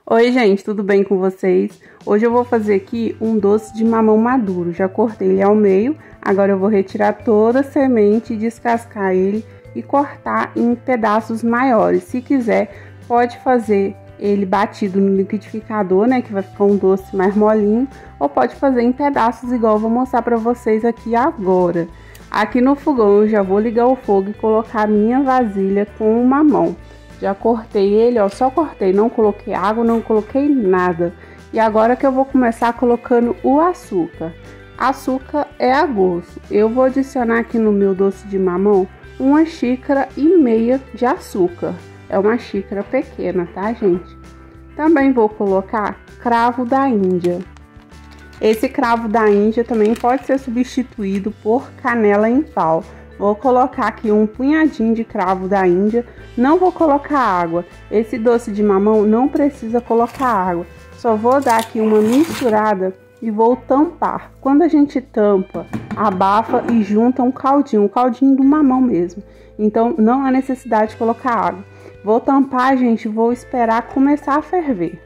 Oi gente, tudo bem com vocês? Hoje eu vou fazer aqui um doce de mamão maduro. Já cortei ele ao meio, agora eu vou retirar toda a semente, descascar ele e cortar em pedaços maiores. Se quiser, pode fazer ele batido no liquidificador, né, que vai ficar um doce mais molinho, ou pode fazer em pedaços igual eu vou mostrar pra vocês aqui agora. Aqui no fogão eu já vou ligar o fogo e colocar a minha vasilha com o mamão. Já cortei ele, ó, só cortei, não coloquei água, não coloquei nada. E agora que eu vou começar colocando o açúcar. Açúcar é a gosto. Eu vou adicionar aqui no meu doce de mamão 1,5 xícaras de açúcar. É uma xícara pequena, tá, gente? Também vou colocar cravo da Índia. Esse cravo da Índia também pode ser substituído por canela em pau. Vou colocar aqui um punhadinho de cravo da Índia, não vou colocar água. Esse doce de mamão não precisa colocar água, só vou dar aqui uma misturada e vou tampar. Quando a gente tampa, abafa e junta um caldinho do mamão mesmo. Então não há necessidade de colocar água. Vou tampar, gente, vou esperar começar a ferver.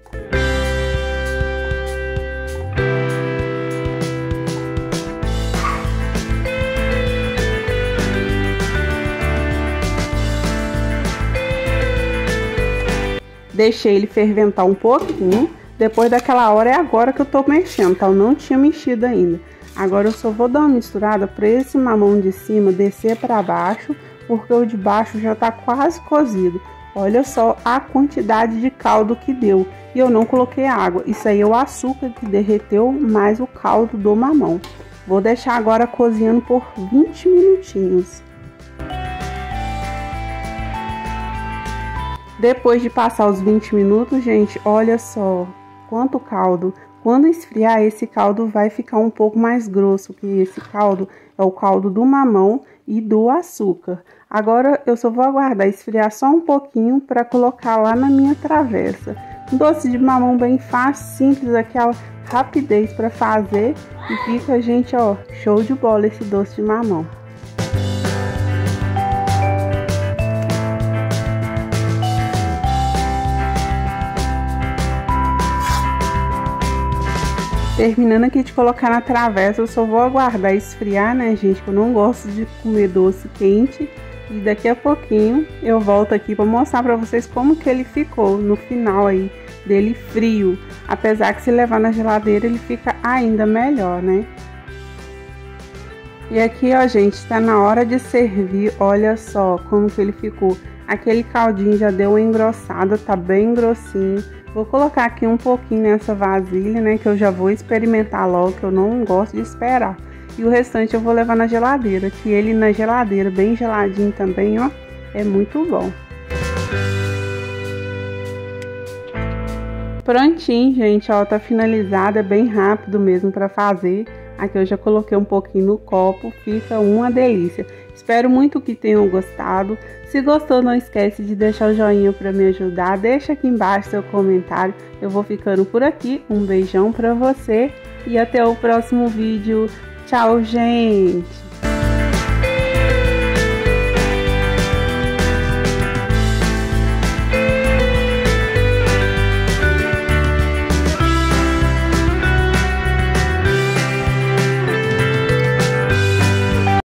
Deixei ele ferventar um pouquinho. Depois daquela hora é agora que eu tô mexendo, tá? Eu não tinha mexido ainda. Agora eu só vou dar uma misturada para esse mamão de cima descer para baixo, porque o de baixo já tá quase cozido. Olha só a quantidade de caldo que deu. E eu não coloquei água. Isso aí é o açúcar que derreteu mais o caldo do mamão. Vou deixar agora cozinhando por 20 minutinhos. Depois de passar os 20 minutos, gente, olha só quanto caldo. Quando esfriar, esse caldo vai ficar um pouco mais grosso, que esse caldo é o caldo do mamão e do açúcar. Agora eu só vou aguardar esfriar só um pouquinho para colocar lá na minha travessa. Um doce de mamão bem fácil, simples, aquela rapidez para fazer e fica, gente, ó, show de bola esse doce de mamão. Terminando aqui de colocar na travessa, eu só vou aguardar esfriar, né, gente? Que eu não gosto de comer doce quente. E daqui a pouquinho eu volto aqui para mostrar para vocês como que ele ficou no final aí dele frio. Apesar que se levar na geladeira ele fica ainda melhor, né? E aqui, ó, gente, tá na hora de servir. Olha só como que ele ficou. Aquele caldinho já deu uma engrossada, tá bem grossinho. Vou colocar aqui um pouquinho nessa vasilha, né, que eu já vou experimentar logo, que eu não gosto de esperar. E o restante eu vou levar na geladeira, que ele na geladeira, bem geladinho também, ó, é muito bom. Prontinho, gente, ó, tá finalizado, é bem rápido mesmo para fazer. Aqui eu já coloquei um pouquinho no copo, fica uma delícia. Espero muito que tenham gostado. Se gostou, não esquece de deixar o joinha para me ajudar. Deixa aqui embaixo seu comentário. Eu vou ficando por aqui. Um beijão para você e até o próximo vídeo. Tchau, gente!